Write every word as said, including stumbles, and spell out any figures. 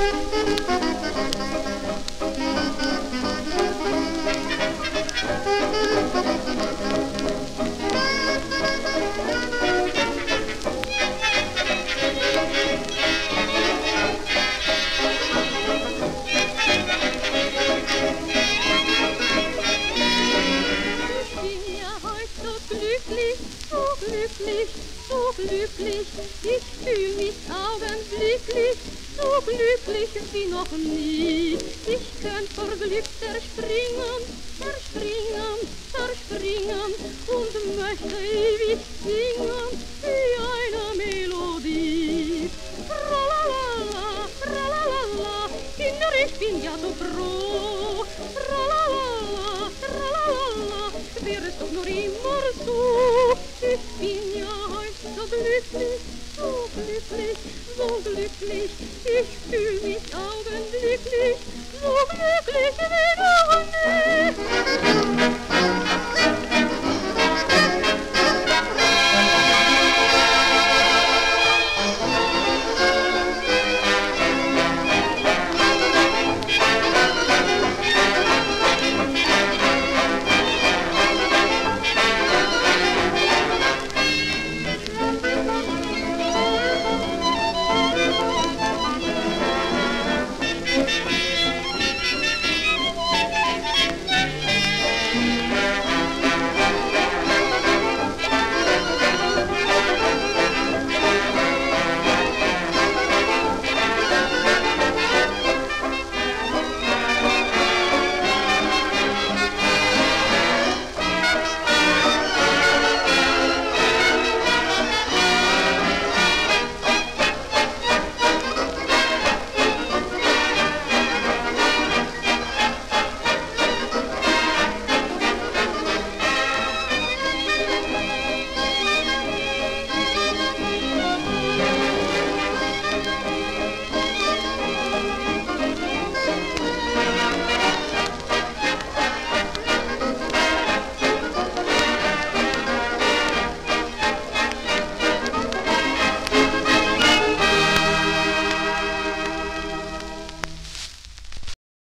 So glücklich, ich fühl mich augenblicklich, so glücklich wie noch nie. Ich könnt vor Glück zerspringen, zerspringen, zerspringen und möchte ewig singen wie eine Melodie. Tralalala, tralalala, Kinder, ich bin ja so froh. Tralalala, tralalala, wär es doch nur immer so. Ich bin ja heute so glücklich, so glücklich, so glücklich. Ich fühl mich augenblicklich, so glücklich wie noch nie.